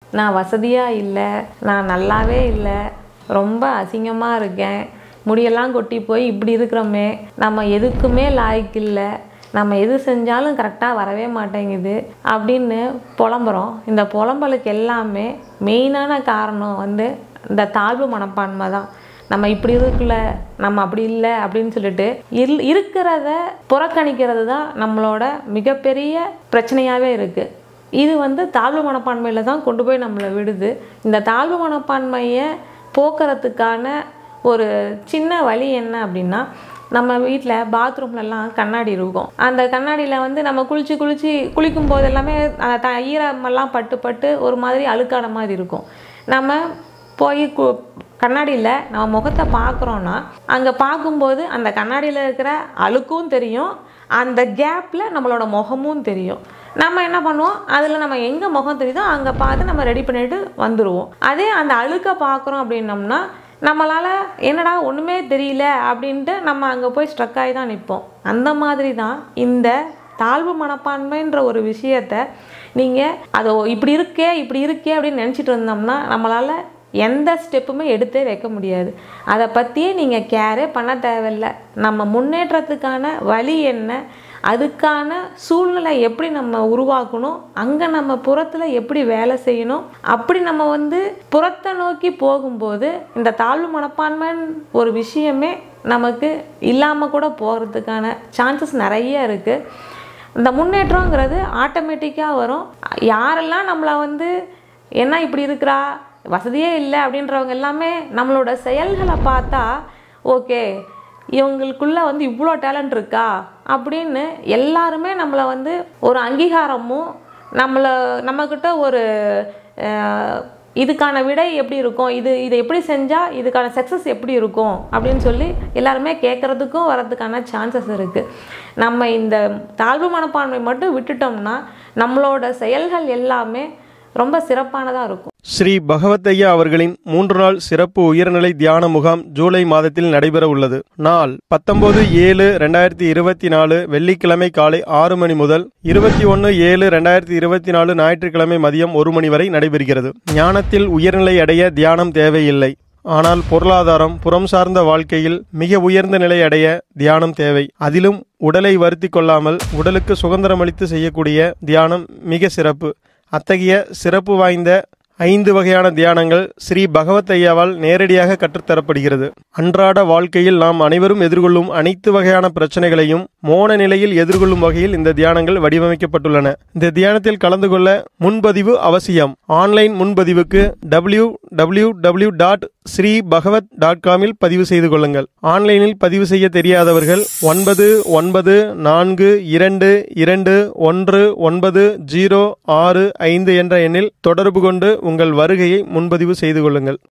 நான் வசதியாக இல்லை, நான் நல்லாவே இல்லை, ரொம்ப அசிங்கமாக இருக்கேன், முடியெல்லாம் கொட்டி போய் இப்படி இருக்கிறோமே, நம்ம எதுக்குமே லாய்க்கு இல்லை, நம்ம எது செஞ்சாலும் கரெக்டாக வரவே மாட்டேங்குது அப்படின்னு புலம்புறோம். இந்த புலம்பலுக்கு எல்லாமே மெயினான காரணம் இந்த தாழ்வு மனப்பான்மை தான். நம்ம இப்படி இருக்குல்ல, நம்ம அப்படி இல்லை அப்படின்னு சொல்லிட்டு இருக்கிறத புறக்கணிக்கிறது தான் நம்மளோட மிகப்பெரிய பிரச்சனையாகவே இருக்குது. இது தாழ்வு மனப்பான்மையில் தான் கொண்டு போய் நம்மளை விடுது. இந்த தாழ்வு மனப்பான்மையை போக்குறதுக்கான ஒரு சின்ன வழி என்ன அப்படின்னா, நம்ம வீட்டில் பாத்ரூம்லலாம் கண்ணாடி இருக்கும். அந்த கண்ணாடியில் நம்ம குளிக்கும் போது எல்லாமே ஈரமெல்லாம் பட்டு ஒரு மாதிரி அழுக்கான மாதிரி இருக்கும். நம்ம போய் கண்ணாடியில் நம்ம முகத்தை பார்க்குறோன்னா அங்கே பார்க்கும்போது அந்த கண்ணாடியில் இருக்கிற அழுக்கும் தெரியும், அந்த கேப்பில் நம்மளோட முகமும் தெரியும். நம்ம என்ன பண்ணுவோம், அதில் நம்ம எங்கே முகம் தெரியுதோ அங்கே பார்த்து நம்ம ரெடி பண்ணிட்டு வந்துடுவோம். அதே அந்த அழுக்கை பார்க்குறோம் அப்படின்னம்னா நம்மளால் என்னடா ஒன்றுமே தெரியல அப்படின்ட்டு நம்ம அங்கே போய் ஸ்ட்ரக் ஆகி தான் நிற்போம். அந்த மாதிரி தான் இந்த தாழ்வு மனப்பான்மைன்ற ஒரு விஷயத்தை நீங்கள் அதை இப்படி இருக்கே அப்படின்னு நினச்சிட்டு இருந்தோம்னா நம்மளால் எந்த ஸ்டெப்புமே எடுத்தே வைக்க முடியாது. அதை பற்றியே நீங்கள் கேரே பண்ண தேவையில்லை. நம்ம முன்னேற்றத்துக்கான வழி என்ன, அதுக்கான சூழ்நிலை எப்படி நம்ம உருவாக்கணும், அங்கே நம்ம புறத்தில் எப்படி வேலை செய்யணும், அப்படி நம்ம புறத்தை நோக்கி போகும்போது இந்த தாழ்வு மனப்பான்மைன்னு ஒரு விஷயமே நமக்கு இல்லாமல் கூட போகிறதுக்கான சான்சஸ் நிறைய இருக்குது. இந்த முன்னேற்றங்கிறது ஆட்டோமேட்டிக்காக வரும். யாரெல்லாம் நம்மளை என்ன இப்படி இருக்கிறா, வசதியே இல்லை அப்படின்றவங்க எல்லாமே நம்மளோட செயல்களை பார்த்தா ஓகே இவங்களுக்குள்ளே இவ்வளோ டேலண்ட் இருக்கா அப்படின்னு எல்லாருமே நம்மளை ஒரு அங்கீகாரமும் நம்மக்கிட்ட ஒரு இதுக்கான விடை எப்படி இருக்கும், இதை எப்படி செஞ்சால் இதுக்கான சக்ஸஸ் எப்படி இருக்கும் அப்படின்னு சொல்லி எல்லாருமே கேட்குறதுக்கும் வரதுக்கான சான்சஸ் இருக்குது. நம்ம இந்த தாழ்வு மனப்பான்மை மட்டும் விட்டுட்டோம்னா நம்மளோட செயல்கள் எல்லாமே ரொம்ப சிறப்பானதாக இருக்கும். ஸ்ரீ பகவத் ஐயா அவர்களின் 3 நாள் சிறப்பு உயர்நிலை தியான முகாம் ஜூலை மாதத்தில் நடைபெற உள்ளது. நாள் 19/7/2024 வெள்ளிக்கிழமை காலை 6 மணி முதல் 21/7/2024 ஞாயிற்றுக்கிழமை மதியம் 1 மணி வரை நடைபெறுகிறது. ஞானத்தில் உயர்நிலை அடைய தியானம் தேவையில்லை, ஆனால் பொருளாதாரம் புறம் சார்ந்த வாழ்க்கையில் மிக உயர்ந்த நிலை அடைய தியானம் தேவை. அதிலும் உடலை வருத்தி கொள்ளாமல் உடலுக்கு சுதந்திரமளித்து செய்யக்கூடிய தியானம் மிக சிறப்பு. அத்தகைய சிறப்பு வாய்ந்த 5 வகையான தியானங்கள் ஸ்ரீ பகவத் ஐயாவால் நேரடியாக கற்றுத்தரப்படுகிறது. அன்றாட வாழ்க்கையில் நாம் அனைவரும் எதிர்கொள்ளும் அனைத்து வகையான பிரச்சனைகளையும் மோன நிலையில் எதிர்கொள்ளும் வகையில் இந்த தியானங்கள் வடிவமைக்கப்பட்டுள்ளன. இந்த தியானத்தில் கலந்து கொள்ள முன்பதிவு அவசியம். ஆன்லைன் முன்பதிவுக்கு www.sreebhagavat.com பதிவு செய்து கொள்ளுங்கள். ஆன்லைனில் பதிவு செய்ய தெரியாதவர்கள் 9942219065 என்ற எண்ணில் தொடர்பு கொண்டு உங்கள் வருகையை முன்பதிவு செய்து கொள்ளுங்கள்.